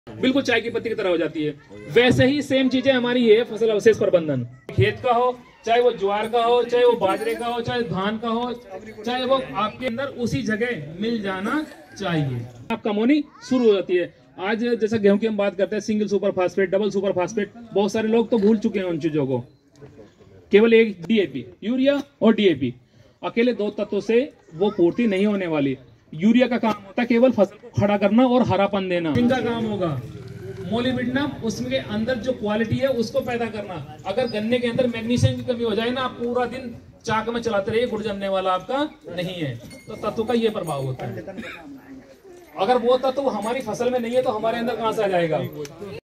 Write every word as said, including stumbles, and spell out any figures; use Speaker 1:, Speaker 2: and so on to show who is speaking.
Speaker 1: बिल्कुल चाय की पत्ती की तरह हो जाती है। वैसे ही सेम चीजें हमारी है फसल अवशेष प्रबंधन। खेत का हो, चाहे वो ज्वार का हो, चाहे वो बाजरे का हो, चाहे धान का हो, चाहे वो आपके अंदर उसी जगह मिल जाना चाहिए। आप कमौनी शुरू हो जाती है। आज जैसा गेहूं की हम बात करते हैं, single super phosphate, double super phosphate, बहुत सारे लोग तो भूल चुके हैं उन चीजों को। केवल एक डीएपी, यूरिया और डीएपी, अकेले दो तत्वों से वो पूर्ति नहीं होने वाली। यूरिया का काम होता है केवल फसल को खड़ा करना और हरापन देना। इनका काम होगा मोलिब्डेनम, उसके अंदर जो क्वालिटी है उसको पैदा करना। अगर गन्ने के अंदर मैग्नीशियम की कमी हो जाए ना, आप पूरा दिन चाक में चलाते रहिए, गुड़ जमने वाला आपका नहीं है। तो तत्व का ये प्रभाव होता है। अगर वो तत्व हमारी फसल में नहीं है तो हमारे अंदर कहां से आ जाएगा।